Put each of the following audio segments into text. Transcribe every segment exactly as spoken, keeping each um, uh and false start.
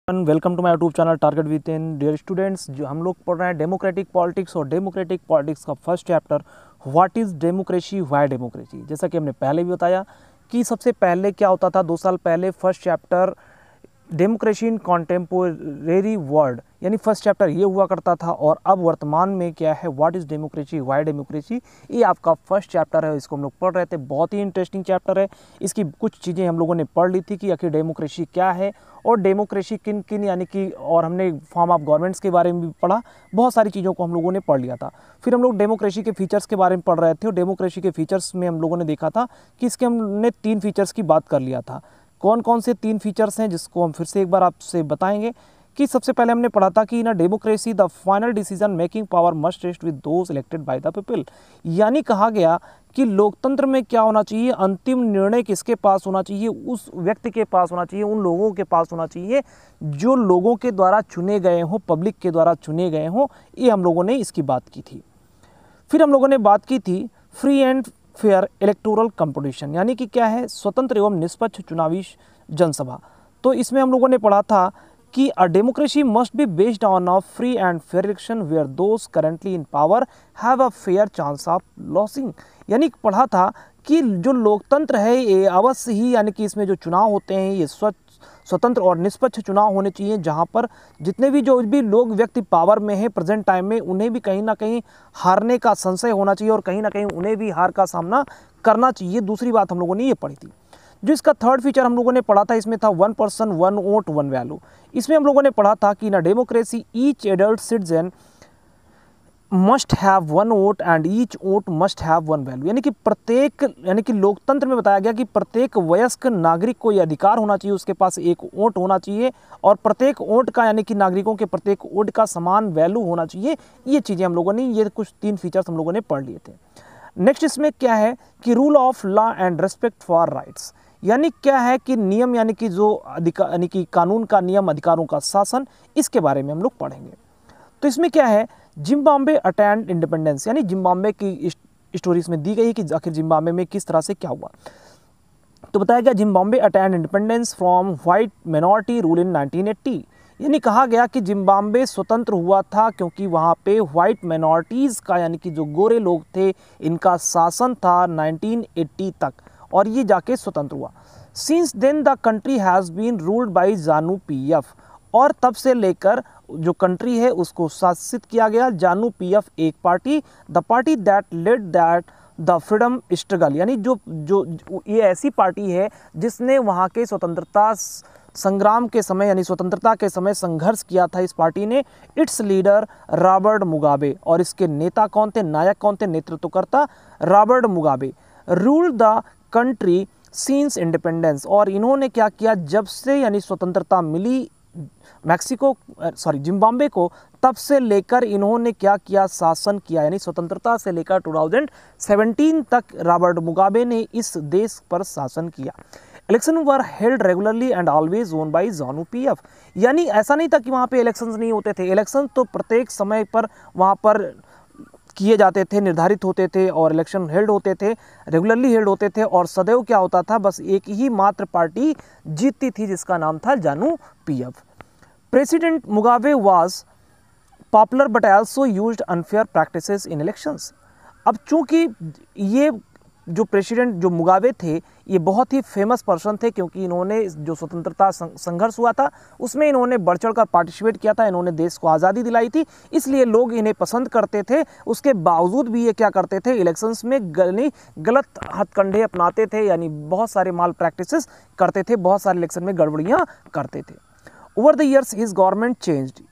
Welcome to my YouTube channel target with in. Dear students, जो हम लोग पढ़ रहे हैं डेमोक्रेटिक पॉलिटिक्स और डेमोक्रेटिक पॉलिटिक्स का first chapter what is democracy, why democracy. जैसा कि हमने पहले भी बताया कि सबसे पहले क्या होता था, दो साल पहले first chapter democracy in contemporary world यानी फर्स्ट चैप्टर ये हुआ करता था, और अब वर्तमान में क्या है what is democracy, why democracy, ये आपका फर्स्ट चैप्टर है। इसको हम लोग पढ़ रहे थे, बहुत ही इंटरेस्टिंग चैप्टर है। इसकी कुछ चीज़ें हम लोगों ने पढ़ ली थी कि आखिर डेमोक्रेसी क्या है और डेमोक्रेसी किन किन यानी कि, और हमने फॉर्म ऑफ गवर्नमेंट्स के बारे में भी पढ़ा, बहुत सारी चीज़ों को हम लोगों ने पढ़ लिया था। फिर हम लोग डेमोक्रेसी के फीचर्स के बारे में पढ़ रहे थे, और डेमोक्रेसी के फीचर्स में हम लोगों ने देखा था कि इसके हमने तीन फीचर्स की बात कर लिया था। कौन कौन से तीन फीचर्स हैं जिसको हम फिर से एक बार आपसे बताएंगे। कि सबसे पहले हमने पढ़ा था कि in a democracy the final decision making power must rest with those elected by the people. यानी कहा गया कि लोकतंत्र में क्या होना चाहिए, अंतिम निर्णय किसके पास होना चाहिए, उस व्यक्ति के पास होना चाहिए, उन लोगों के पास होना चाहिए जो लोगों के द्वारा चुने गए हों, पब्लिक के द्वारा चुने गए हों। ये हम लोगों ने इसकी बात की थी। फिर हम लोगों ने बात की थी free and fair electoral competition, यानी कि क्या है, स्वतंत्र एवं निष्पक्ष चुनावी जनसभा। तो इसमें हम लोगों ने पढ़ा था कि a democracy must be based on a free and fair election where those currently in power have a fair chance of losing. यानी पढ़ा था कि जो लोकतंत्र है ये अवश्य ही, यानी कि इसमें जो चुनाव होते हैं ये स्वच्छ स्वतंत्र और निष्पक्ष चुनाव होने चाहिए, जहां पर जितने भी जो भी लोग व्यक्ति पावर में हैं प्रेजेंट टाइम में, उन्हें भी कहीं ना कहीं हारने का संशय होना चाहिए और कहीं ना कहीं उन्हें भी हार का सामना करना चाहिए। दूसरी बात हम लोगों ने ये पढ़ी थी। जो इसका थर्ड फीचर हम लोगों ने पढ़ा था, इसमें था one person one vote one value. इसमें हम लोगों ने पढ़ा था कि ना democracy each adult citizen must have one vote and each vote must have one value. यानी कि प्रत्येक, यानी कि लोकतंत्र में बताया गया कि प्रत्येक वयस्क नागरिक को यह अधिकार होना चाहिए, उसके पास एक वोट होना चाहिए, और प्रत्येक वोट का, यानी कि नागरिकों के प्रत्येक वोट का समान वैल्यू होना चाहिए। ये चीज़ें हम लोगों ने, ये कुछ तीन फीचर्स हम लोगों ने पढ़ लिए थे। नेक्स्ट इसमें क्या है कि rule of law and respect for rights, यानी क्या है कि नियम, यानी कि जो अधिकार, यानी कि कानून का नियम, अधिकारों का शासन, इसके बारे में हम लोग पढ़ेंगे। तो इसमें क्या है, जिम्बाब्वे अटेंड इंडिपेंडेंस, यानी जिम्बाब्वे की स्टोरी इसमें दी गई है कि आखिर जिम्बाब्वे में किस तरह से क्या हुआ। तो बताया गया Zimbabwe attained independence from white minority rule in nineteen eighty. यानी कहा गया कि जिम्बाब्वे स्वतंत्र हुआ था क्योंकि वहाँ पे व्हाइट माइनॉरिटीज़ का, यानी कि जो गोरे लोग थे, इनका शासन था नाइनटीन एट्टी तक, और ये जाके स्वतंत्र हुआ। Since then the country has been ruled by ZANU P F, और तब से लेकर जो कंट्री है उसको शासित किया गया जानू पी एफ एक party, the party that led that the freedom struggle, यानी जो जो ये ऐसी पार्टी है जिसने वहाँ के स्वतंत्रता संग्राम के समय, यानी स्वतंत्रता के समय संघर्ष किया था इस पार्टी ने। इट्स लीडर रॉबर्ट मुगाबे, और इसके नेता कौन थे, नायक कौन थे, नेतृत्वकर्ता Robert Mugabe. Rule the country since independence, और इन्होंने क्या किया, जब से यानी स्वतंत्रता मिली मैक्सिको सॉरी जिम्बाब्वे को, तब से लेकर इन्होंने क्या किया, शासन किया। यानी स्वतंत्रता से लेकर टू थाउजेंड सेवेंटीन तक रॉबर्ट मुगाबे ने इस देश पर शासन किया। Election were held regularly and always won by ZANU P F, यानी ऐसा नहीं था कि वहाँ पे इलेक्शंस नहीं होते थे, इलेक्शन तो प्रत्येक समय पर वहाँ पर किए जाते थे, निर्धारित होते थे, और इलेक्शन हेल्ड होते थे, रेगुलरली हेल्ड होते थे, और सदैव क्या होता था, बस एक ही मात्र पार्टी जीतती थी जिसका नाम था ZANU P F. President Mugabe was popular but also used unfair practices in elections. अब चूंकि ये जो प्रेसिडेंट जो मुगाबे थे ये बहुत ही फेमस पर्सन थे, क्योंकि इन्होंने जो स्वतंत्रता संघर्ष हुआ था उसमें इन्होंने बढ़ चढ़ कर पार्टिसिपेट किया था, इन्होंने देश को आज़ादी दिलाई थी, इसलिए लोग इन्हें पसंद करते थे। उसके बावजूद भी ये क्या करते थे, इलेक्शंस में गल, गलत हथकंडे अपनाते थे, यानी बहुत सारे माल प्रैक्टिसेस करते थे, बहुत सारे इलेक्शन में गड़बड़ियाँ करते थे। Over the years his government changed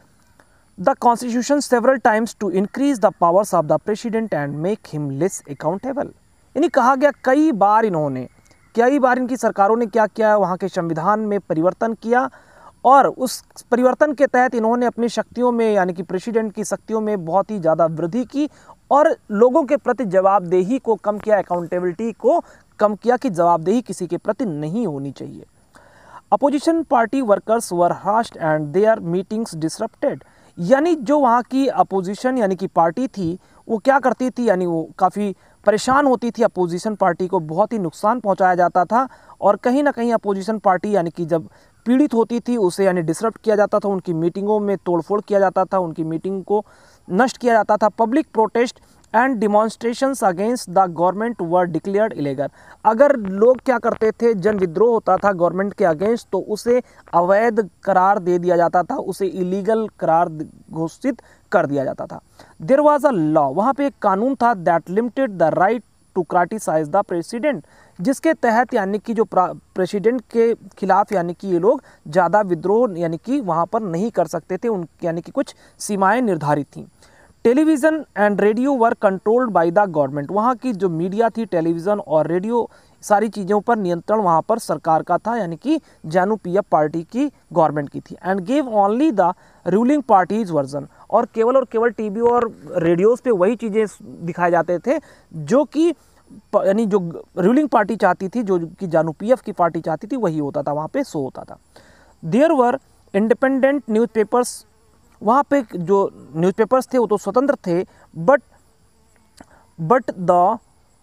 the constitution several times to increase the powers of the president and make him less accountable. यानी कहा गया कई बार इन्होंने, कई बार इनकी सरकारों ने क्या किया, वहाँ के संविधान में परिवर्तन किया, और उस परिवर्तन के तहत इन्होंने अपनी शक्तियों में, यानी कि प्रेसिडेंट की शक्तियों में बहुत ही ज़्यादा वृद्धि की, और लोगों के प्रति जवाबदेही को कम किया, अकाउंटेबिलिटी को कम किया कि जवाबदेही किसी के प्रति नहीं होनी चाहिए। Opposition party workers were harassed and their meetings disrupted, यानी जो वहाँ की अपोजिशन यानी कि पार्टी थी वो क्या करती थी, यानी वो काफ़ी परेशान होती थी, अपोजिशन पार्टी को बहुत ही नुकसान पहुंचाया जाता था, और कहीं ना कहीं अपोजिशन पार्टी यानी कि जब पीड़ित होती थी उसे यानी डिसरप्ट किया जाता था, उनकी मीटिंगों में तोड़फोड़ किया जाता था, उनकी मीटिंग को नष्ट किया जाता था। Public protest and demonstrations against the government were declared illegal. अगर लोग क्या करते थे, जन विद्रोह होता था गवर्नमेंट के अगेंस्ट, तो उसे अवैध करार दे दिया जाता था, उसे इलीगल करार घोषित कर दिया जाता था। देयर वाज अ लॉ, वहाँ पे एक कानून था that limited the right to criticise the president, जिसके तहत यानी कि जो प्रेसिडेंट के खिलाफ यानी कि ये लोग ज़्यादा विद्रोह यानी कि वहाँ पर नहीं कर सकते थे, उन यानी कि कुछ सीमाएं निर्धारित थीं। Television and radio were controlled by the government, वहाँ की जो मीडिया थी, टेलीविज़न और रेडियो, सारी चीज़ों पर नियंत्रण वहाँ पर सरकार का था, यानी कि जेएनयू पीएफ पार्टी की गवर्नमेंट की थी। And gave only the ruling party's version, और केवल और केवल टीवी और रेडियोज़ पे वही चीज़ें दिखाए जाते थे जो कि यानी जो रूलिंग पार्टी चाहती थी, जो कि जेएनयू पीएफ की पार्टी चाहती थी, वही होता था, वहाँ पे शो होता था। देयर वर इंडिपेंडेंट न्यूज़पेपर्स, वहाँ पे जो न्यूज़पेपर्स थे वो तो स्वतंत्र थे, but but the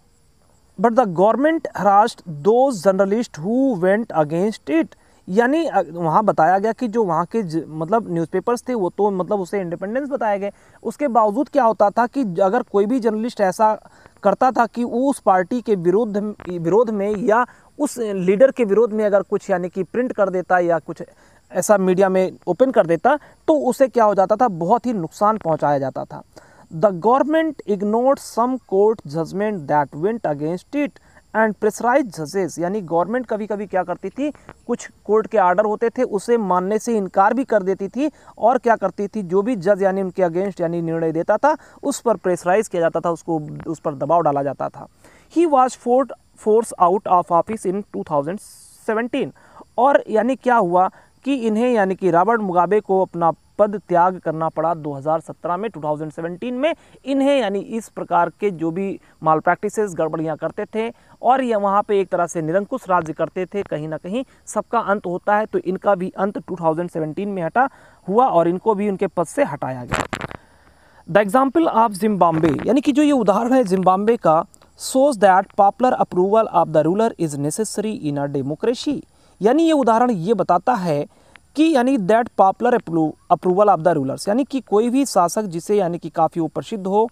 but the government harassed those journalists who went against it, यानी वहाँ बताया गया कि जो वहाँ के मतलब न्यूज़पेपर्स थे वो तो मतलब उसे इंडिपेंडेंस बताए गए, उसके बावजूद क्या होता था कि अगर कोई भी जर्नलिस्ट ऐसा करता था कि वो उस पार्टी के विरोध विरोध में या उस लीडर के विरोध में अगर कुछ यानी कि प्रिंट कर देता या कुछ ऐसा मीडिया में ओपन कर देता, तो उसे क्या हो जाता था, बहुत ही नुकसान पहुंचाया जाता था। The government ignored some court judgement that went against it and pressurise जजेस, यानी गवर्नमेंट कभी कभी क्या करती थी, कुछ कोर्ट के आर्डर होते थे उसे मानने से इनकार भी कर देती थी, और क्या करती थी, जो भी जज यानी उनके अगेंस्ट यानी निर्णय देता था उस पर प्रेशराइज किया जाता था, उसको उस पर दबाव डाला जाता था। He was forced forced out of office in two thousand seventeen, और यानी क्या हुआ कि इन्हें यानी कि रॉबर्ट मुगाबे को अपना पद त्याग करना पड़ा दो हज़ार सत्रह में, दो हज़ार सत्रह में इन्हें यानी इस प्रकार के जो भी माल प्रैक्टिसेस गड़बड़ियाँ करते थे और ये वहाँ पे एक तरह से निरंकुश राज्य करते थे, कहीं ना कहीं सबका अंत होता है, तो इनका भी अंत दो हज़ार सत्रह में हटा हुआ और इनको भी उनके पद से हटाया गया। द एग्जाम्पल ऑफ जिम्बाब्वे, यानी कि जो ये उदाहरण है जिम्बाब्वे का, shows that popular approval of the ruler is necessary in a democracy, यानी ये उदाहरण ये बताता है कि यानी that popular approval of the rulers, यानी कि कोई भी शासक जिसे यानी कि काफ़ी वो प्रसिद्ध हो,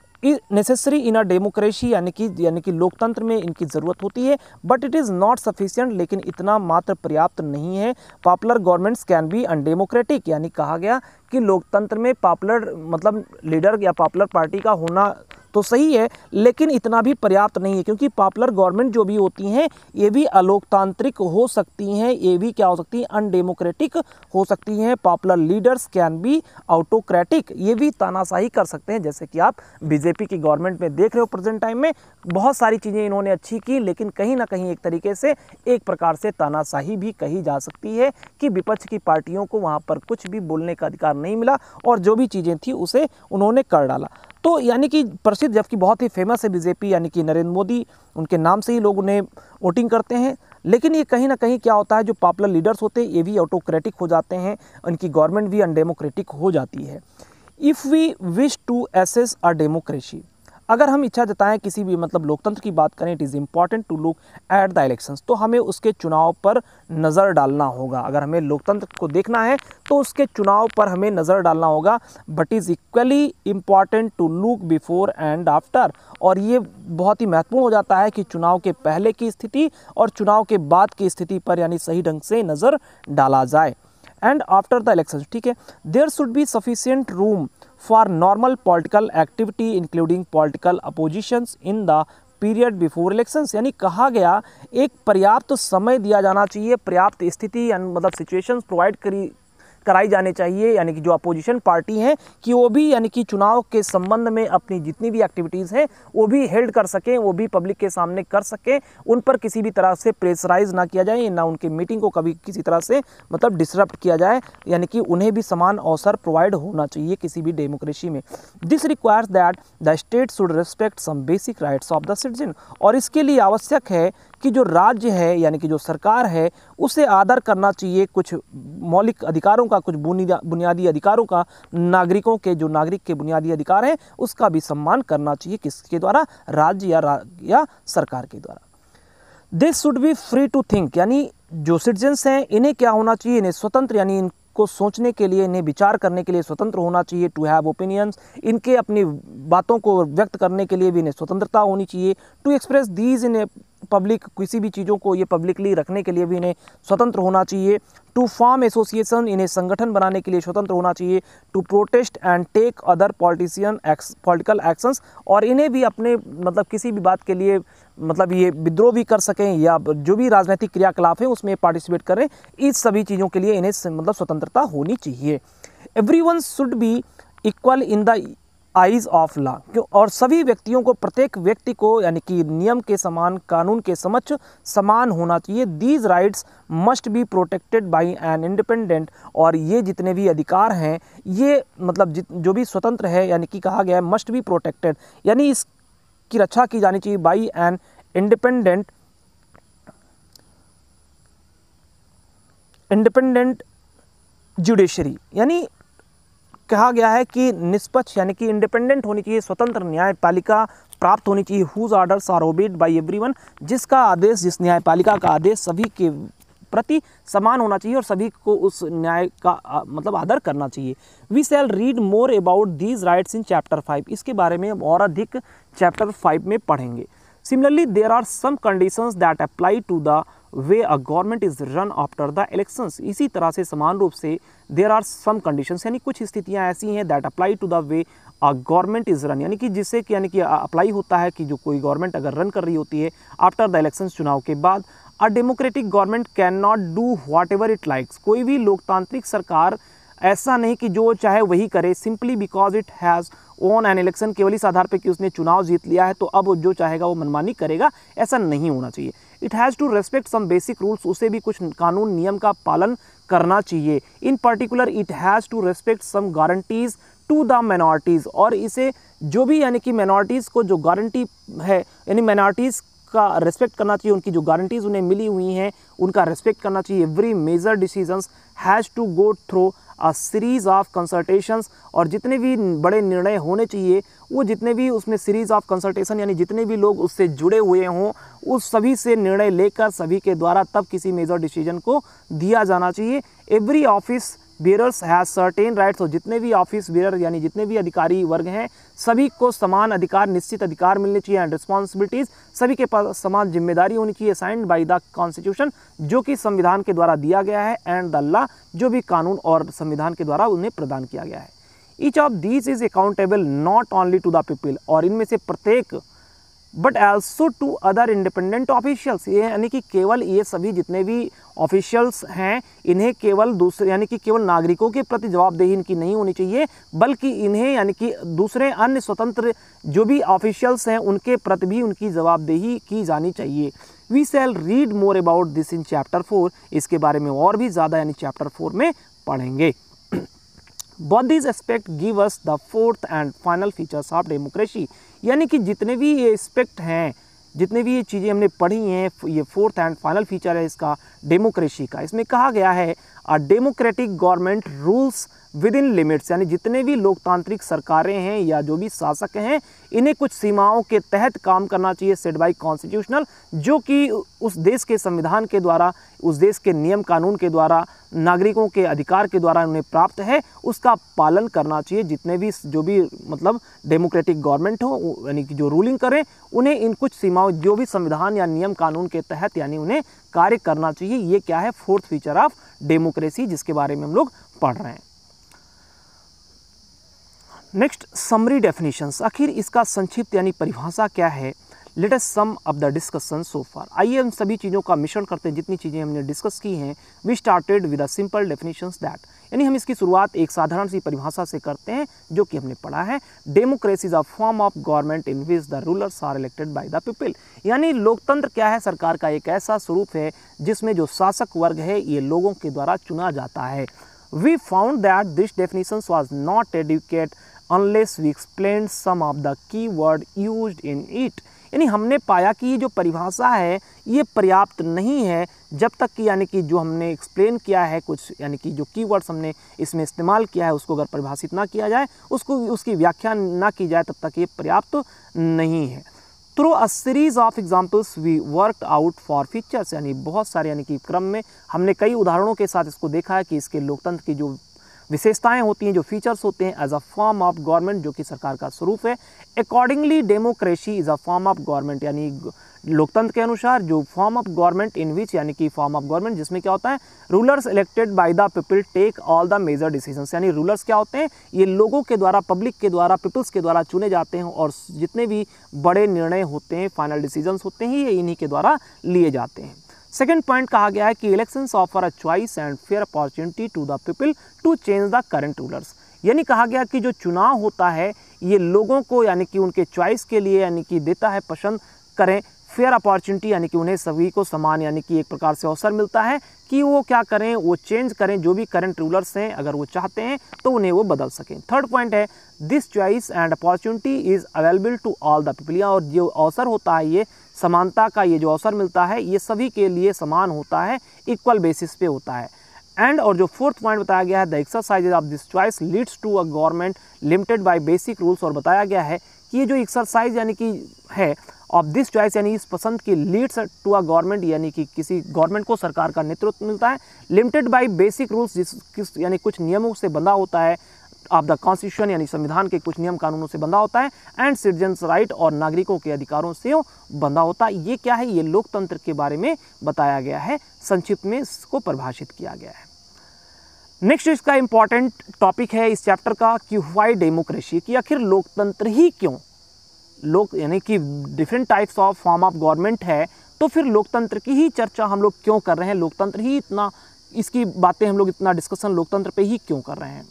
नेसेसरी इन अ डेमोक्रेसी, यानी कि यानी कि लोकतंत्र में इनकी ज़रूरत होती है, but it is not sufficient, लेकिन इतना मात्र पर्याप्त नहीं है। Popular governments can be undemocratic, यानी कहा गया कि लोकतंत्र में पॉपुलर मतलब लीडर या पॉपुलर पार्टी का होना तो सही है, लेकिन इतना भी पर्याप्त नहीं है, क्योंकि पॉपुलर गवर्नमेंट जो भी होती हैं ये भी अलोकतांत्रिक हो सकती हैं, ये भी क्या हो सकती हैं, अनडेमोक्रेटिक हो सकती हैं। Popular leaders can be autocratic, ये भी तानाशाही कर सकते हैं, जैसे कि आप बीजेपी की गवर्नमेंट में देख रहे हो प्रेजेंट टाइम में, बहुत सारी चीज़ें इन्होंने अच्छी की, लेकिन कहीं ना कहीं एक तरीके से एक प्रकार से तानाशाही भी कही जा सकती है कि विपक्ष की पार्टियों को वहाँ पर कुछ भी बोलने का अधिकार नहीं मिला और जो भी चीज़ें थी उसे उन्होंने कर डाला। तो यानी कि प्रसिद्ध, जबकि बहुत ही फेमस है बीजेपी, यानी कि नरेंद्र मोदी, उनके नाम से ही लोग उन्हें वोटिंग करते हैं, लेकिन ये कहीं ना कहीं क्या होता है, जो पॉपुलर लीडर्स होते हैं ये भी ऑटोक्रेटिक हो जाते हैं, उनकी गवर्नमेंट भी अनडेमोक्रेटिक हो जाती है। If we wish to assess a democracy, अगर हम इच्छा जताएं किसी भी मतलब लोकतंत्र की बात करें, it is important to look at the elections, तो हमें उसके चुनाव पर नज़र डालना होगा। अगर हमें लोकतंत्र को देखना है तो उसके चुनाव पर हमें नज़र डालना होगा, but is equally important to look before and after, और ये बहुत ही महत्वपूर्ण हो जाता है कि चुनाव के पहले की स्थिति और चुनाव के बाद की स्थिति पर यानी सही ढंग से नज़र डाला जाए। एंड आफ्टर द इलेक्शन, ठीक है, there should be sufficient room for normal political activity including political oppositions in the period before elections, यानी कहा गया एक पर्याप्त समय दिया जाना चाहिए, पर्याप्त स्थिति मतलब सिचुएशंस प्रोवाइड करी कराई जानी चाहिए, यानी कि जो अपोजिशन पार्टी हैं कि वो भी यानी कि चुनाव के संबंध में अपनी जितनी भी एक्टिविटीज़ हैं वो भी हेल्ड कर सकें, वो भी पब्लिक के सामने कर सकें, उन पर किसी भी तरह से प्रेशराइज ना किया जाए, ना उनके मीटिंग को कभी किसी तरह से मतलब डिसरप्ट किया जाए, यानी कि उन्हें भी समान अवसर प्रोवाइड होना चाहिए किसी भी डेमोक्रेसी में। This requires that the state should respect some basic rights of the citizen, और इसके लिए आवश्यक है कि जो राज्य है यानी कि जो सरकार है उसे आदर करना चाहिए, कुछ मौलिक अधिकारों का, कुछ बुनियादी अधिकारों का, नागरिकों के जो नागरिक के बुनियादी अधिकार हैं उसका भी सम्मान करना चाहिए, किसके द्वारा, राज्य या, या सरकार के द्वारा। This should be free to think, यानी जो सिटीजन्स हैं इन्हें क्या होना चाहिए, इन्हें स्वतंत्र यानी इनको सोचने के लिए, इन्हें विचार करने के लिए स्वतंत्र होना चाहिए। टू हैव ओपिनियंस, इनके अपनी बातों को व्यक्त करने के लिए भी इन्हें स्वतंत्रता होनी चाहिए। To express these in public, किसी भी चीज़ों को ये पब्लिकली रखने के लिए भी इन्हें स्वतंत्र होना चाहिए। टू फॉर्म एसोसिएशन, इन्हें संगठन बनाने के लिए स्वतंत्र होना चाहिए। To protest and take other politician political actions, और इन्हें भी अपने मतलब किसी भी बात के लिए मतलब ये विद्रोह भी कर सकें या जो भी राजनीतिक क्रियाकलाप है उसमें पार्टिसिपेट करें, इस सभी चीज़ों के लिए इन्हें मतलब स्वतंत्रता होनी चाहिए। Everyone should be equal in the eyes of law, और सभी व्यक्तियों को, प्रत्येक व्यक्ति को यानी कि नियम के समान, कानून के समक्ष समान होना चाहिए। These rights must be protected by an independent, और ये जितने भी अधिकार हैं ये मतलब जो भी स्वतंत्र है यानी कि कहा गया है मस्ट बी प्रोटेक्टेड, यानी इसकी रक्षा की जानी चाहिए by an independent independent judiciary, यानी कहा गया है कि निष्पक्ष यानी कि इंडिपेंडेंट होनी चाहिए, स्वतंत्र न्यायपालिका प्राप्त होनी चाहिए। Whose orders are obeyed by everyone, जिसका आदेश, जिस न्यायपालिका का आदेश सभी के प्रति समान होना चाहिए और सभी को उस न्याय का आ, मतलब आदर करना चाहिए। We shall read more about these rights in chapter five, इसके बारे में हम और अधिक चैप्टर फाइव में पढ़ेंगे। Similarly there are some conditions that apply to the way a government is run after the elections, इसी तरह से समान रूप से देयर आर सम कंडीशंस यानी कुछ स्थितियां ऐसी हैं that apply to the way a government is run, यानी कि जिससे कि यानी कि अप्लाई होता है कि जो कोई गवर्नमेंट अगर रन कर रही होती है आफ्टर द इलेक्शंस, चुनाव के बाद। A democratic government cannot do whatever it likes, कोई भी लोकतांत्रिक सरकार ऐसा नहीं कि जो चाहे वही करे, simply because it has won an election, केवल इस आधार पर कि उसने चुनाव जीत लिया है तो अब वो जो चाहेगा वो मनमानी करेगा, ऐसा नहीं होना चाहिए। It has to respect some basic rules, उसे भी कुछ कानून नियम का पालन करना चाहिए। In particular it has to respect some guarantees to the minorities, और इसे जो भी यानी कि माइनॉरिटीज़ को जो गारंटी है यानी माइनॉरिटीज़ का रेस्पेक्ट करना चाहिए, उनकी जो गारंटीज़ उन्हें मिली हुई हैं उनका रेस्पेक्ट करना चाहिए। Every major decisions has to go through a series of consultations, और जितने भी बड़े निर्णय होने चाहिए वो जितने भी उसमें सीरीज़ ऑफ कंसल्टेशन यानी जितने भी लोग उससे जुड़े हुए हों उस सभी से निर्णय लेकर सभी के द्वारा तब किसी मेजर डिसीजन को दिया जाना चाहिए। Every office bearers has certain rights, और जितने भी ऑफिस बेयर यानी जितने भी अधिकारी वर्ग हैं सभी को समान अधिकार, निश्चित अधिकार मिलने चाहिए। एंड रिस्पॉन्सिबिलिटीज़, सभी के पास समान जिम्मेदारी होनी चाहिए। साइंड बाय द कॉन्स्टिट्यूशन, जो कि संविधान के द्वारा दिया गया है। एंड द लॉ, जो भी कानून और संविधान के द्वारा उन्हें प्रदान किया गया है। Each of these is accountable not only to the people, और इनमें से प्रत्येक but also to other independent officials, ये यानी कि केवल ये सभी जितने भी ऑफिशियल्स हैं इन्हें केवल दूसरे यानी कि केवल नागरिकों के प्रति जवाबदेही इनकी नहीं होनी चाहिए, बल्कि इन्हें यानी कि दूसरे अन्य स्वतंत्र जो भी ऑफिशियल्स हैं उनके प्रति भी उनकी जवाबदेही की जानी चाहिए। We shall read more about this in chapter four, इसके बारे में और भी ज़्यादा यानी चैप्टर फोर में पढ़ेंगे। Both these aspects give us the fourth and final features of democracy, यानी कि जितने भी ये एस्पेक्ट हैं, जितने भी ये चीज़ें हमने पढ़ी हैं, ये फोर्थ एंड फाइनल फीचर है इसका डेमोक्रेसी का। इसमें कहा गया है a democratic government rules within limits, यानी जितने भी लोकतांत्रिक सरकारें हैं या जो भी शासक हैं इन्हें कुछ सीमाओं के तहत काम करना चाहिए, सेट बाय कॉन्स्टिट्यूशनल, जो कि उस देश के संविधान के द्वारा, उस देश के नियम कानून के द्वारा, नागरिकों के अधिकार के द्वारा उन्हें प्राप्त है, उसका पालन करना चाहिए। जितने भी जो भी मतलब डेमोक्रेटिक गवर्नमेंट हो यानी कि जो रूलिंग करें उन्हें इन कुछ सीमाओं जो भी संविधान या नियम कानून के तहत यानी उन्हें कार्य करना चाहिए। ये क्या है? फोर्थ फीचर ऑफ डेमोक्रेसी, जिसके बारे में हम लोग पढ़ रहे हैं। नेक्स्ट, समरी डेफिनेशंस, आखिर इसका संक्षिप्त यानी परिभाषा क्या है। Let us sum of the discussion so far, आइए हम सभी चीज़ों का मिश्रण करते हैं जितनी चीज़ें हमने डिस्कस की हैं। We started with a simple definitions that, यानी हम इसकी शुरुआत एक साधारण सी परिभाषा से करते हैं जो कि हमने पढ़ा है। Democracy is a form of government in which the rulers are elected by the people, यानी लोकतंत्र क्या है? सरकार का एक ऐसा स्वरूप है जिसमें जो शासक वर्ग है ये लोगों के द्वारा चुना जाता है। We found that this definition was not adequate unless we explain some of the key word used in it, यानी हमने पाया कि ये जो परिभाषा है ये पर्याप्त नहीं है जब तक कि यानी कि जो हमने एक्सप्लेन किया है कुछ यानी कि जो कीवर्ड्स हमने इसमें इस्तेमाल किया है उसको अगर परिभाषित ना किया जाए, उसको उसकी व्याख्या ना की जाए, तब तक ये पर्याप्त नहीं है। Through a series of examples we worked out four features, यानी बहुत सारे यानी कि क्रम में हमने कई उदाहरणों के साथ इसको देखा है कि इसके लोकतंत्र की जो विशेषताएं होती हैं, जो फीचर्स होते हैं as a form of government, जो कि सरकार का स्वरूप है। Accordingly democracy is a form of government, यानी लोकतंत्र के अनुसार जो form of government in which, यानी कि फॉर्म ऑफ गवर्नमेंट जिसमें क्या होता है, rulers elected by the people take all the major decisions, यानी रूलर्स क्या होते हैं, ये लोगों के द्वारा, पब्लिक के द्वारा, पीपल्स के द्वारा चुने जाते हैं और जितने भी बड़े निर्णय होते हैं, फाइनल डिसीजंस होते हैं, ये इन्हीं के द्वारा लिए जाते हैं। सेकेंड पॉइंट कहा गया है कि elections offer a choice and fair opportunity to the people to change the current rulers, यानी कहा गया कि जो चुनाव होता है ये लोगों को यानी कि उनके चॉइस के लिए यानी कि देता है, पसंद करें, फेयर अपॉर्चुनिटी यानी कि उन्हें सभी को समान यानी कि एक प्रकार से अवसर मिलता है कि वो क्या करें, वो चेंज करें, जो भी करंट रूलर्स हैं अगर वो चाहते हैं तो उन्हें वो बदल सकें। थर्ड पॉइंट है this choice and opportunity is available to all the people, और जो अवसर होता है, ये समानता का ये जो अवसर मिलता है ये सभी के लिए समान होता है, इक्वल बेसिस पे होता है। एंड और जो फोर्थ पॉइंट बताया गया है the exercise of this choice leads to a government limited by basic rules, और बताया गया है कि ये जो एक्सरसाइज यानी कि है ऑफ दिस चॉइस यानी इस पसंद की लीड्स टू अ गवर्नमेंट, यानी कि किसी गवर्नमेंट को सरकार का नेतृत्व मिलता है, लिमिटेड बाय बेसिक रूल्स जिस किस यानी कुछ नियमों से बंधा होता है, ऑफ द कॉन्स्टिट्यूशन यानी संविधान के कुछ नियम कानूनों से बंधा होता है, एंड सिटीजन्स राइट और नागरिकों के अधिकारों से बंधा होता है। ये क्या है, ये लोकतंत्र के बारे में बताया गया है, संक्षिप्त में इसको परिभाषित किया गया है। नेक्स्ट इसका इंपॉर्टेंट टॉपिक है इस चैप्टर का कि व्हाई डेमोक्रेसी, कि आखिर लोकतंत्र ही क्यों, लोक यानी कि different types of form of government है, तो फिर लोकतंत्र की ही चर्चा हम लोग क्यों कर रहे हैं, लोकतंत्र ही इतना, इसकी बातें हम लोग इतना डिस्कशन लोकतंत्र पे ही क्यों कर रहे हैं।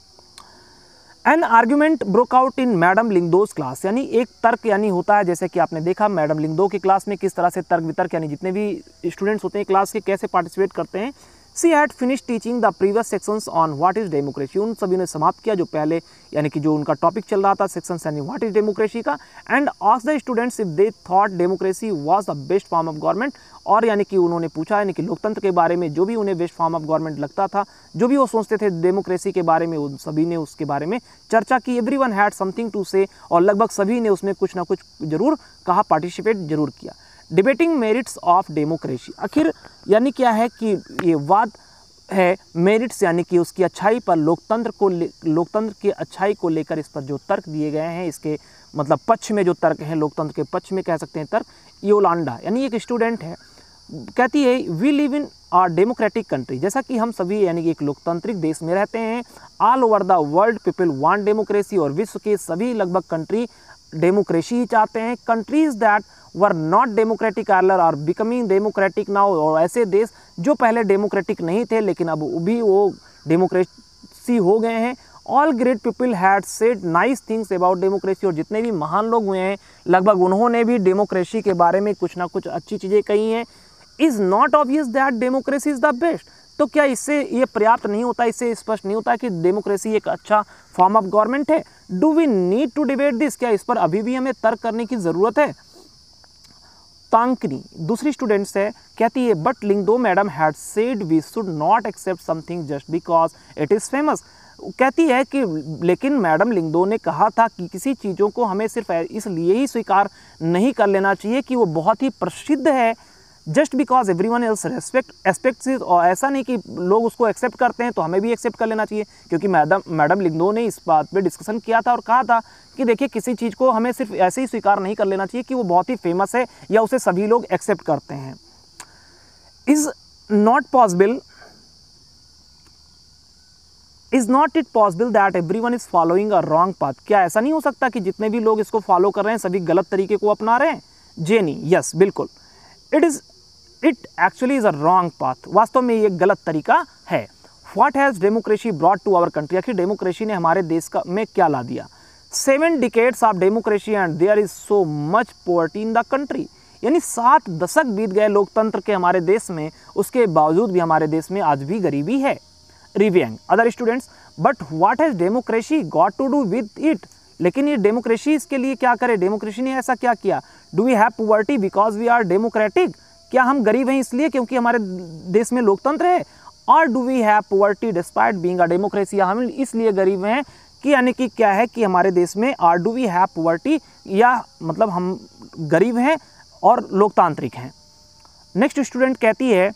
An argument broke out in madam Lyngdoh's class, यानी एक तर्क यानी होता है, जैसे कि आपने देखा मैडम लिंगदो की क्लास में किस तरह से तर्क वितर्क यानी जितने भी स्टूडेंट्स होते हैं क्लास के कैसे पार्टिसिपेट करते हैं। She had finish teaching the previous sections on what is democracy, उन सभी ने समाप्त किया जो पहले यानी कि जो उनका टॉपिक चल रहा था सेक्शंस यानी व्हाट इज डेमोक्रेसी का, and asked the students if they thought democracy was the best form of government, और यानी कि उन्होंने पूछा यानी कि लोकतंत्र के बारे में जो भी उन्हें बेस्ट फॉर्म ऑफ गवर्नमेंट लगता था, जो भी वो सोचते थे डेमोक्रेसी के बारे में, उन सभी ने उसके बारे में चर्चा की। एवरीवन हैड समथिंग टू से, और लगभग सभी ने उसमें कुछ ना कुछ जरूर कहा, पार्टिसिपेट जरूर किया। डिबेटिंग मेरिट्स ऑफ डेमोक्रेसी, आखिर यानी क्या है कि ये वाद है मेरिट्स यानी कि उसकी अच्छाई पर, लोकतंत्र को लोकतंत्र की अच्छाई को लेकर इस पर जो तर्क दिए गए हैं, इसके मतलब पक्ष में जो तर्क हैं, लोकतंत्र के पक्ष में कह सकते हैं तर्क। योलांडा यानी एक स्टूडेंट है, कहती है we live in a democratic country, जैसा कि हम सभी यानी कि एक लोकतांत्रिक देश में रहते हैं। All over the world people want democracy, और विश्व के सभी लगभग कंट्री डेमोक्रेसी ही चाहते हैं। Countries that were not democratic earlier are becoming democratic now, और ऐसे देश जो पहले डेमोक्रेटिक नहीं थे लेकिन अब भी वो डेमोक्रेसी हो गए हैं। All great people had said nice things about democracy, और जितने भी महान लोग हुए हैं लगभग उन्होंने भी डेमोक्रेसी के बारे में कुछ ना कुछ अच्छी चीज़ें कही हैं। Is not obvious that democracy is the best, तो क्या इससे ये पर्याप्त नहीं होता, इससे स्पष्ट नहीं होता कि डेमोक्रेसी एक अच्छा फॉर्म ऑफ गवर्नमेंट है। Do we need to debate this, क्या इस पर अभी भी हमें तर्क करने की ज़रूरत है। तांकनी दूसरी स्टूडेंट्स है, कहती है but Lyngdoh madam had said we should not accept something just because it is famous, कहती है कि लेकिन मैडम लिंगदो ने कहा था कि किसी चीज़ों को हमें सिर्फ इसलिए ही स्वीकार नहीं कर लेना चाहिए कि वो बहुत ही प्रसिद्ध है, just because everyone else respect aspects is, और ऐसा नहीं कि लोग उसको एक्सेप्ट करते हैं तो हमें भी एक्सेप्ट कर लेना चाहिए, क्योंकि मैडम मैडम लिंगदो ने इस बात पे डिस्कशन किया था और कहा था कि देखिए किसी चीज़ को हमें सिर्फ ऐसे ही स्वीकार नहीं कर लेना चाहिए कि वो बहुत ही फेमस है या उसे सभी लोग एक्सेप्ट करते हैं। Is not possible is not it possible that everyone is following a wrong path, क्या ऐसा नहीं हो सकता कि जितने भी लोग इसको फॉलो कर रहे हैं सभी गलत तरीके को अपना रहे हैं। जेनी यस बिल्कुल, it is it actually is a wrong path, वास्तव में ये गलत तरीका है। What has democracy brought to our country, आखिर डेमोक्रेसी ने हमारे देश का में क्या ला दिया। Seven decades of democracy and there is so much poverty in the country, यानी सात दशक बीत गए लोकतंत्र के हमारे देश में, उसके बावजूद भी हमारे देश में आज भी गरीबी है। Reviewing other students, but what has democracy got to do with it, लेकिन ये डेमोक्रेसी इसके लिए क्या करे, डेमोक्रेसी ने ऐसा क्या किया। Do we have poverty because we are democratic, क्या हम गरीब हैं इसलिए क्योंकि हमारे देश में लोकतंत्र है। और do we have poverty despite being a democracy, या हम इसलिए गरीब हैं कि यानी कि क्या है कि हमारे देश में, और डू वी हैव पॉवर्टी, या मतलब हम गरीब हैं और लोकतांत्रिक हैं। नेक्स्ट स्टूडेंट कहती है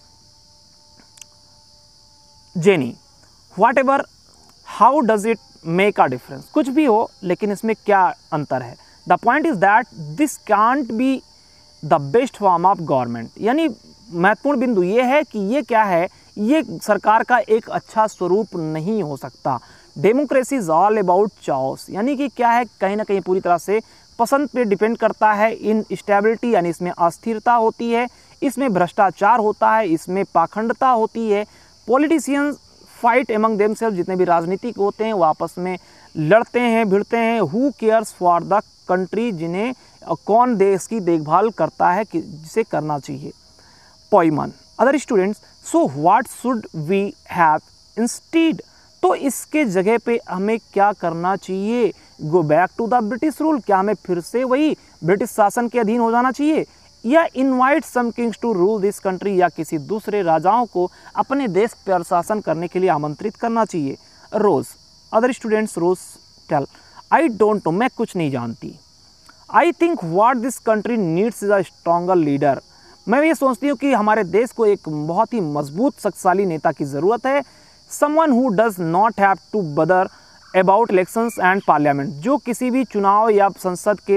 Jenny, whatever how does it make a difference, कुछ भी हो लेकिन इसमें क्या अंतर है। The point is that this can't be the best form of government, यानी महत्वपूर्ण बिंदु ये है कि ये क्या है, ये सरकार का एक अच्छा स्वरूप नहीं हो सकता। Democracy is all about choice, यानी कि क्या है, कहीं ना कहीं पूरी तरह से पसंद पे डिपेंड करता है। इन स्टेबिलिटी यानी इसमें अस्थिरता होती है, इसमें भ्रष्टाचार होता है, इसमें पाखंडता होती है। पॉलिटिशियंस फाइट एमंग देमसेल्फ, जितने भी राजनीतिक होते हैं वो आपस में लड़ते हैं भिड़ते हैं। Who cares for the country, जिन्हें कौन देश की देखभाल करता है, जिसे करना चाहिए। Poiemon, other students, so what should we have instead, तो इसके जगह पे हमें क्या करना चाहिए। Go back to the British rule, क्या हमें फिर से वही ब्रिटिश शासन के अधीन हो जाना चाहिए, या invite some kings to rule this country, या किसी दूसरे राजाओं को अपने देश पर शासन करने के लिए आमंत्रित करना चाहिए। Rose, other students, Rose tell, I don't know, मैं कुछ नहीं जानती। I think what this country needs is a stronger leader, मैं ये सोचती हूँ कि हमारे देश को एक बहुत ही मजबूत शक्तिशाली नेता की ज़रूरत है। Someone who does not have to bother about elections and parliament, जो किसी भी चुनाव या संसद के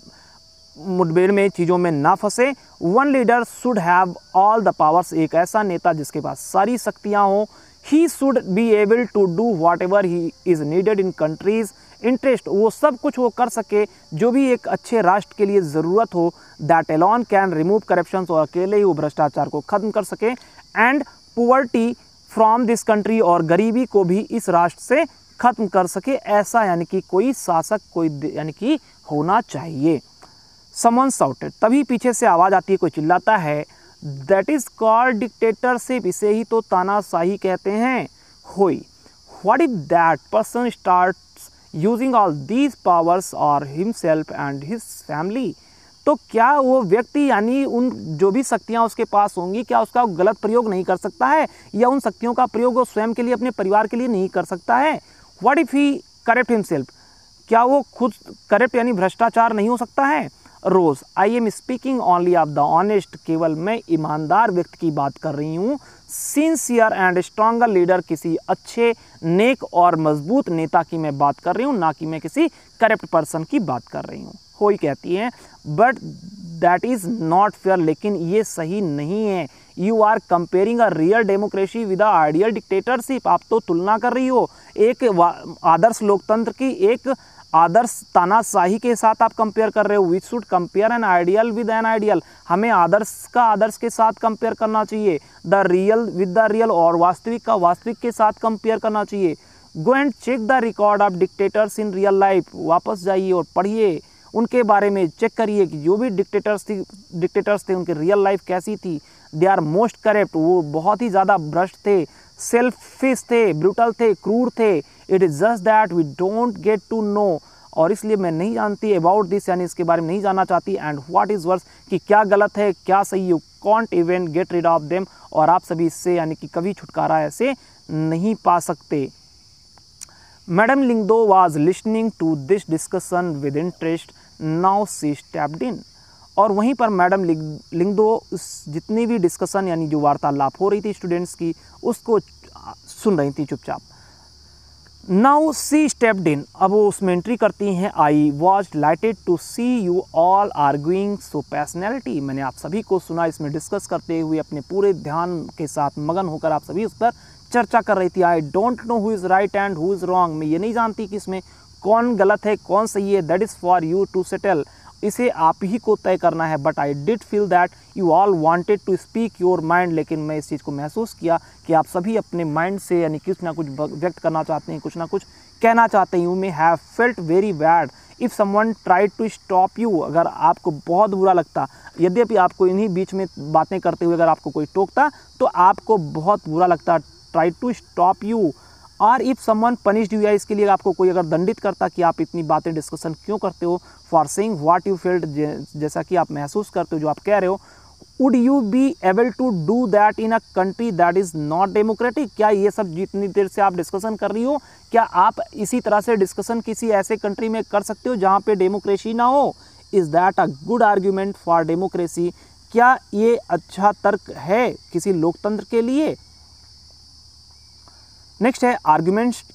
मुठभेड़ में चीज़ों में ना फंसे। One leader should have all the powers, एक ऐसा नेता जिसके पास सारी शक्तियाँ हों। He should be able to do whatever he is needed in country's interest, वो सब कुछ वो कर सके जो भी एक अच्छे राष्ट्र के लिए ज़रूरत हो। That alone can remove corruption, और अकेले ही वो भ्रष्टाचार को ख़त्म कर सके। And poverty from this country, और गरीबी को भी इस राष्ट्र से ख़त्म कर सके, ऐसा यानी कि कोई शासक कोई यानी कि होना चाहिए। समवन शाउटेड, तभी पीछे से आवाज़ आती है, कोई चिल्लाता है, दैट इज़ कॉल्ड डिक्टेटरशिप, इसे ही तो तानाशाही कहते हैं। होई, what if that person starts using all these powers और हिमसेल्फ एंड हिज फैमिली, तो क्या वो व्यक्ति यानी उन जो भी शक्तियाँ उसके पास होंगी, क्या उसका गलत प्रयोग नहीं कर सकता है, या उन शक्तियों का प्रयोग वो स्वयं के लिए अपने परिवार के लिए नहीं कर सकता है। What if he corrupt himself, क्या वो खुद करप्ट यानी भ्रष्टाचार नहीं हो सकता है। Rose, I am speaking only of the honest, केवल मैं ईमानदार व्यक्ति की बात कर रही हूँ। सिंसियर एंड स्ट्रॉन्गर लीडर, किसी अच्छे नेक और मजबूत नेता की मैं बात कर रही हूँ, ना कि मैं किसी करप्ट पर्सन की बात कर रही हूँ। कोई कहती है, but that is not fair, लेकिन ये सही नहीं है। You are comparing a real democracy with a ideal dictatorship, आप तो तुलना कर रही हो एक आदर्श लोकतंत्र की एक आदर्श तानाशाही के साथ आप कंपेयर कर रहे हो। We should compare an ideal with an ideal, हमें आदर्श का आदर्श के साथ कंपेयर करना चाहिए। The real with the real, और वास्तविक का वास्तविक के साथ कंपेयर करना चाहिए। Go and check the record of dictators in real life, वापस जाइए और पढ़िए उनके बारे में, चेक करिए कि जो भी डिक्टेटर्स थी डिक्टेटर्स थे उनकी रियल लाइफ कैसी थी। दे आर मोस्ट करप्ट, वो बहुत ही ज़्यादा भ्रष्ट थे, सेल्फिश थे, ब्रूटल थे, क्रूर थे। It is just that we don't get to know, और इसलिए मैं नहीं जानती अबाउट दिस, यानी इसके बारे में नहीं जानना चाहती। एंड व्हाट इज़ वर्स, कि क्या गलत है क्या सही, you can't even get rid of them, और आप सभी इससे यानी कि कभी छुटकारा ऐसे नहीं पा सकते। Madam Lyngdoh was listening to this discussion with interest, now she stepped in, और वहीं पर मैडम लिंगदो उस जितनी भी डिस्कशन यानी जो वार्तालाप हो रही थी स्टूडेंट्स की, उसको सुन रही थी चुपचाप। नाउ सी स्टेप्ड इन, अब वो उसमें एंट्री करती हैं। I was delighted to see you all arguing so passionately, मैंने आप सभी को सुना इसमें डिस्कस करते हुए, अपने पूरे ध्यान के साथ मगन होकर आप सभी उस पर चर्चा कर रही थी। I don't know who is right and who is wrong, मैं ये नहीं जानती कि इसमें कौन गलत है कौन सही है। That is for you to settle, इसे आप ही को तय करना है। But I did feel that you all wanted to speak your mind, लेकिन मैं इस चीज़ को महसूस किया कि आप सभी अपने माइंड से यानी कुछ ना कुछ व्यक्त करना चाहते हैं, कुछ ना कुछ कहना चाहते हैं। You may have felt very bad if someone tried to stop you, अगर आपको बहुत बुरा लगता, यद्यपि आपको इन्हीं बीच में बातें करते हुए अगर आपको कोई टोकता तो आपको बहुत बुरा लगता, ट्राई टू स्टॉप यू। और इफ़ समवन पनिश्ड यू, या इसके लिए आपको कोई अगर दंडित करता कि आप इतनी बातें डिस्कशन क्यों करते हो, for saying what you felt, जैसा कि आप महसूस करते हो जो आप कह रहे हो, would you be able to do that in a country that is not democratic, क्या ये सब जितनी देर से आप डिस्कशन कर रही हो, क्या आप इसी तरह से डिस्कशन किसी ऐसे कंट्री में कर सकते हो जहाँ पे डेमोक्रेसी ना हो। Is that a good argument for democracy? क्या ये अच्छा तर्क है किसी लोकतंत्र के लिए? नेक्स्ट है आर्ग्यूमेंट्स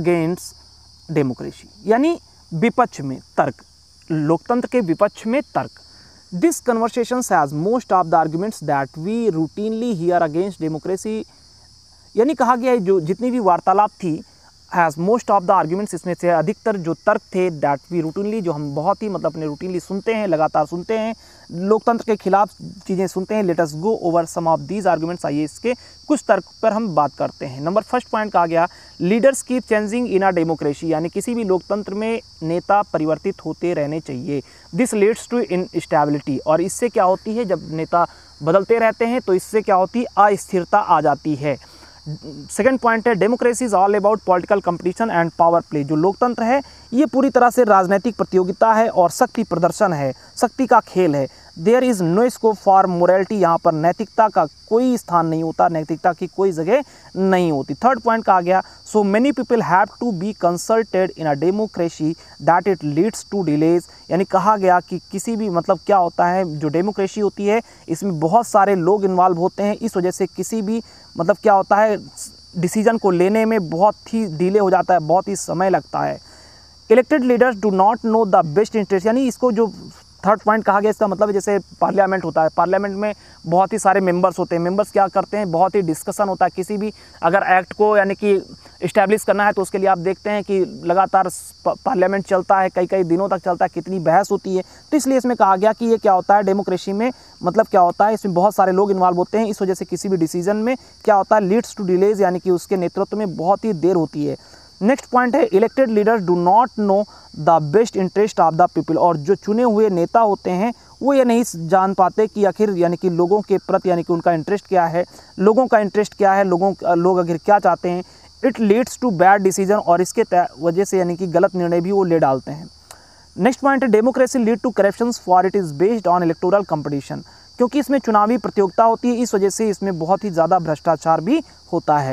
अगेंस्ट डेमोक्रेसी, यानी विपक्ष में तर्क, लोकतंत्र के विपक्ष में तर्क। This conversation has most of the arguments that we routinely hear against democracy, यानी कहा गया है जो जितनी भी वार्तालाप थी, has most of the arguments, इसमें से अधिकतर जो तर्क थे दैट वी रूटीनली, जो हम बहुत ही मतलब अपने रूटीनली सुनते हैं, लगातार सुनते हैं, लोकतंत्र के खिलाफ चीज़ें सुनते हैं। Let us go over some of these arguments, आइए इसके कुछ तर्क पर हम बात करते हैं। नंबर फर्स्ट पॉइंट कहा गया leaders keep changing in a democracy, यानी किसी भी लोकतंत्र में नेता परिवर्तित होते रहने चाहिए। दिस लीड्स टू इनस्टेबिलिटी, और इससे क्या होती है, जब नेता बदलते रहते हैं तो इससे क्या होती है, अस्थिरता आ जाती है। सेकेंड पॉइंट है democracy is all about political competition and power play, जो लोकतंत्र है ये पूरी तरह से राजनीतिक प्रतियोगिता है और शक्ति प्रदर्शन है, शक्ति का खेल है। There is no scope for morality, यहाँ पर नैतिकता का कोई स्थान नहीं होता, नैतिकता की कोई जगह नहीं होती। थर्ड पॉइंट कहा गया so many people have to be consulted in a democracy that it leads to delays, यानी कहा गया कि किसी भी मतलब क्या होता है, जो डेमोक्रेसी होती है इसमें बहुत सारे लोग इन्वॉल्व होते हैं, इस वजह से किसी भी मतलब क्या होता है डिसीजन को लेने में बहुत ही डिले हो जाता है, बहुत ही समय लगता है। Elected leaders do not know the best interest, यानी इसको जो थर्ड पॉइंट कहा गया इसका मतलब है जैसे पार्लियामेंट होता है, पार्लियामेंट में बहुत ही सारे मेंबर्स होते हैं, मेंबर्स क्या करते हैं, बहुत ही डिस्कशन होता है, किसी भी अगर एक्ट को यानी कि इस्टेब्लिश करना है तो उसके लिए आप देखते हैं कि लगातार पार्लियामेंट चलता है, कई कई दिनों तक चलता है, कितनी बहस होती है। तो इसलिए इसमें कहा गया कि ये क्या होता है डेमोक्रेसी में मतलब क्या होता है, इसमें बहुत सारे लोग इन्वॉल्व होते हैं, इस वजह से किसी भी डिसीजन में क्या होता है लीड्स टू डिलेज, यानी कि उसके नेतृत्व में बहुत ही देर होती है। नेक्स्ट पॉइंट है elected leaders do not know the best interest of the people, और जो चुने हुए नेता होते हैं वो ये नहीं जान पाते कि आखिर यानी कि लोगों के प्रति यानी कि उनका इंटरेस्ट क्या है, लोगों का इंटरेस्ट क्या है, लोगों लोग आखिर क्या चाहते हैं। It leads to bad decision, और इसके वजह से यानी कि गलत निर्णय भी वो ले डालते हैं। नेक्स्ट पॉइंट है democracy lead to corruptions for it is based on electoral competition, क्योंकि इसमें चुनावी प्रतियोगिता होती है, इस वजह से इसमें बहुत ही ज़्यादा भ्रष्टाचार भी होता है।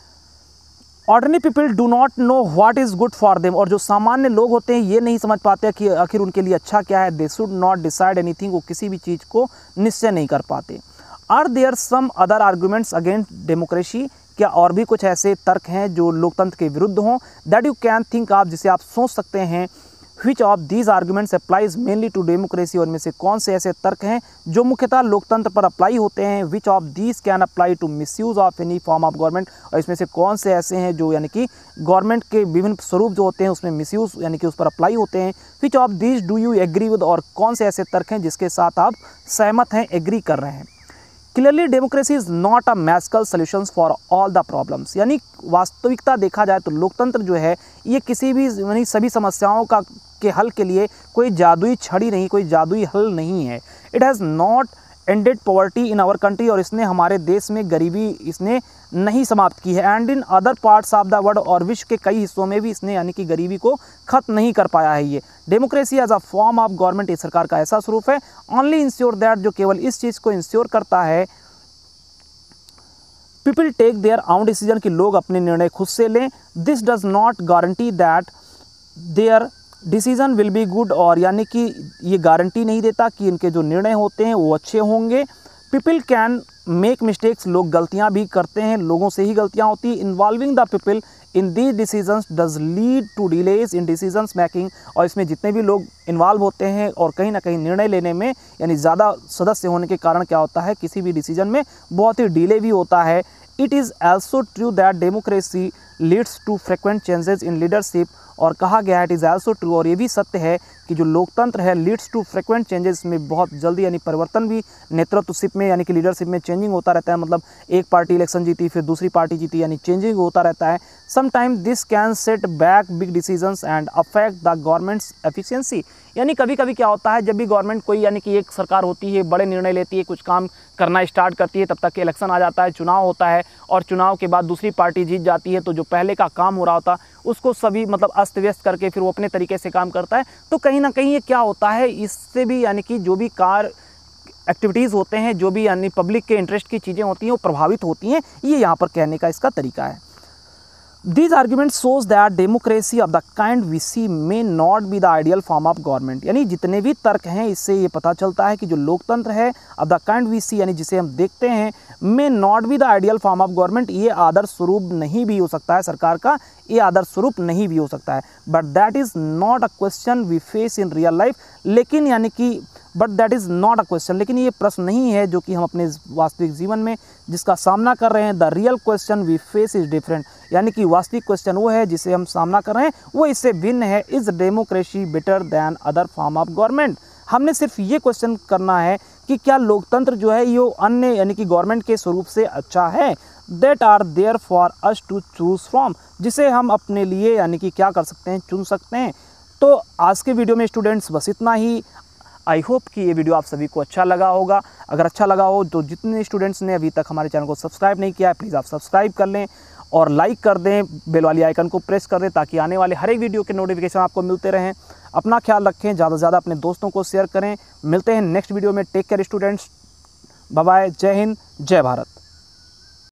Ordinary people do not know what is good for them, और जो सामान्य लोग होते हैं ये नहीं समझ पाते कि आखिर उनके लिए अच्छा क्या है। They should not decide anything, वो किसी भी चीज़ को निश्चय नहीं कर पाते। Are there some other arguments against democracy, क्या और भी कुछ ऐसे तर्क हैं जो लोकतंत्र के विरुद्ध हों, that you can think of, जिसे आप सोच सकते हैं। Which of these arguments applies mainly to democracy, और इनमें से कौन से ऐसे तर्क हैं जो मुख्यतः लोकतंत्र पर अप्लाई होते हैं। Which of these can apply to misuse of any form of government, और इसमें से कौन से ऐसे हैं जो यानी कि गवर्नमेंट के विभिन्न स्वरूप जो होते हैं उसमें मिसयूज यानी कि उस पर अप्लाई होते हैं। Which of these do you agree with, और कौन से ऐसे तर्क हैं जिसके साथ आप सहमत हैं, एग्री कर रहे हैं। Clearly democracy is not a magical solutions for all the problems, यानी वास्तविकता देखा जाए तो लोकतंत्र जो है ये किसी भी यानी सभी समस्याओं का के हल के लिए कोई जादुई छड़ी नहीं, कोई जादुई हल नहीं है। It has not ended poverty in our country, और इसने हमारे देश में गरीबी इसने नहीं समाप्त की है। And in other parts of the world, और विश्व के कई हिस्सों में भी इसने यानी कि गरीबी को खत्म नहीं कर पाया है। ये democracy as a form of government, इस सरकार का ऐसा स्वरूप है ओनली इंश्योर दैट, जो केवल इस चीज़ को इंश्योर करता है people take their own decision, कि लोग अपने निर्णय खुद से लें। This does not guarantee that their decision will be good, और यानी कि ये गारंटी नहीं देता कि इनके जो निर्णय होते हैं वो अच्छे होंगे। पीपल कैन मेक मिस्टेक्स, लोग गलतियां भी करते हैं, लोगों से ही गलतियां होती हैं। Involving the people in these decisions does lead to delays in decisions making, और इसमें जितने भी लोग इन्वॉल्व होते हैं और कहीं ना कहीं निर्णय लेने में यानी ज़्यादा सदस्य होने के कारण क्या होता है किसी भी डिसीजन में बहुत ही डिले भी होता है। It is also true that democracy leads to frequent changes in leadership, और कहा गया है इट इज़ ऑल्सो ट्रू, और ये भी सत्य है कि जो लोकतंत्र है लीड्स टू फ्रिक्वेंट चेंजेस, में बहुत जल्दी यानी परिवर्तन भी नेतृत्वशिप में यानी कि लीडरशिप में चेंजिंग होता रहता है। मतलब एक पार्टी इलेक्शन जीती फिर दूसरी पार्टी जीती, यानी चेंजिंग होता रहता है। Sometime this can set back big decisions and affect the government's efficiency, यानी कभी कभी क्या होता है जब भी गवर्नमेंट कोई यानी कि एक सरकार होती है बड़े निर्णय लेती है, कुछ काम करना स्टार्ट करती है, तब तक के इलेक्शन आ जाता है, चुनाव होता है, और चुनाव के बाद दूसरी पार्टी जीत जाती है, तो जो पहले का काम हो रहा होता उसको सभी मतलब अस्त व्यस्त करके फिर वो अपने तरीके से काम करता है। तो कहीं ना कहीं ये क्या होता है, इससे भी यानी कि जो भी कार एक्टिविटीज़ होते हैं, जो भी यानी पब्लिक के इंटरेस्ट की चीज़ें होती हैं वो प्रभावित होती हैं। ये यहाँ पर कहने का इसका तरीका है। These arguments shows that democracy of the kind we see may not be the ideal form of government। यानी जितने भी तर्क हैं इससे ये पता चलता है कि जो लोकतंत्र है of the kind we see यानी जिसे हम देखते हैं may not be the ideal form of government, ये आदर्श स्वरूप नहीं भी हो सकता है सरकार का, ये आदर्श स्वरूप नहीं भी हो सकता है। But that is not a question we face in real life, लेकिन यानी कि but that is not a question, लेकिन ये प्रश्न नहीं है जो कि हम अपने वास्तविक जीवन में जिसका सामना कर रहे हैं। The real question we face is different, यानी कि वास्तविक क्वेश्चन वो है जिसे हम सामना कर रहे हैं वो इससे भिन्न है। Is democracy better than other form of government. हमने सिर्फ ये क्वेश्चन करना है कि क्या लोकतंत्र जो है ये अन्य यानी कि गवर्नमेंट के स्वरूप से अच्छा है। That are there for us to choose from, जिसे हम अपने लिए यानी कि क्या कर सकते हैं, चुन सकते हैं। तो आज के वीडियो में स्टूडेंट्स बस इतना ही। आई होप कि ये वीडियो आप सभी को अच्छा लगा होगा। अगर अच्छा लगा हो तो जितने स्टूडेंट्स ने अभी तक हमारे चैनल को सब्सक्राइब नहीं किया है प्लीज़ आप सब्सक्राइब कर लें और लाइक कर दें, बेल वाली आइकन को प्रेस कर दें ताकि आने वाले हर एक वीडियो के नोटिफिकेशन आपको मिलते रहें। अपना ख्याल रखें, ज़्यादा से ज़्यादा अपने दोस्तों को शेयर करें। मिलते हैं नेक्स्ट वीडियो में। Take care students, bye bye, जय हिंद, जय भारत।